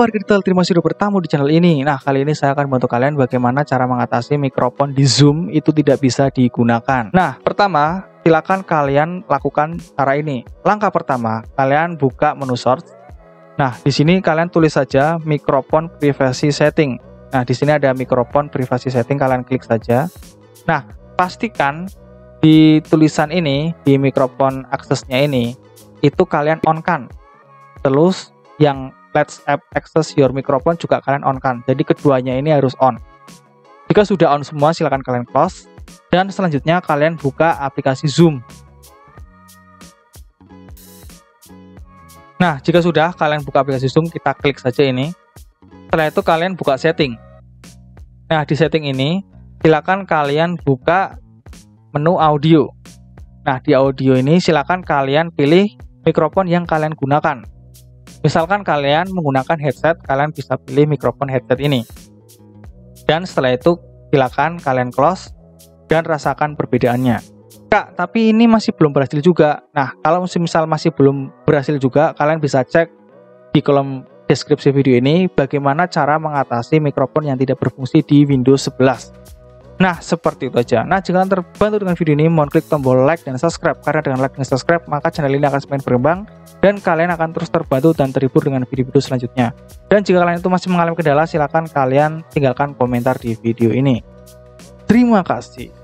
Warga Digital, terima kasih sudah bertamu di channel ini. Nah, kali ini saya akan membantu kalian bagaimana cara mengatasi mikrofon di Zoom itu tidak bisa digunakan. Nah, pertama, silakan kalian lakukan cara ini. Langkah pertama, kalian buka menu source. Nah, di sini kalian tulis saja mikrofon privacy setting. Nah, di sini ada mikrofon privacy setting, kalian klik saja. Nah, pastikan di tulisan ini, di mikrofon aksesnya ini, itu kalian on-kan. Terus yang Let's access your microphone juga kalian on kan. Jadi keduanya ini harus on. Jika sudah on semua, silakan kalian close. Dan selanjutnya kalian buka aplikasi Zoom. Nah, jika sudah kalian buka aplikasi Zoom, kita klik saja ini. Setelah itu kalian buka setting. Nah, di setting ini silakan kalian buka menu audio. Nah, di audio ini silakan kalian pilih mikrofon yang kalian gunakan. Misalkan kalian menggunakan headset, kalian bisa pilih mikrofon headset ini. Dan setelah itu silakan kalian close dan rasakan perbedaannya. Kak, tapi ini masih belum berhasil juga. Nah, kalau misal masih belum berhasil juga, kalian bisa cek di kolom deskripsi video ini bagaimana cara mengatasi mikrofon yang tidak berfungsi di Windows 11. Nah, seperti itu aja. Nah, jika kalian terbantu dengan video ini, mohon klik tombol like dan subscribe. Karena dengan like dan subscribe, maka channel ini akan semakin berkembang dan kalian akan terus terbantu dan terhibur dengan video-video selanjutnya. Dan jika kalian itu masih mengalami kendala, silakan kalian tinggalkan komentar di video ini. Terima kasih.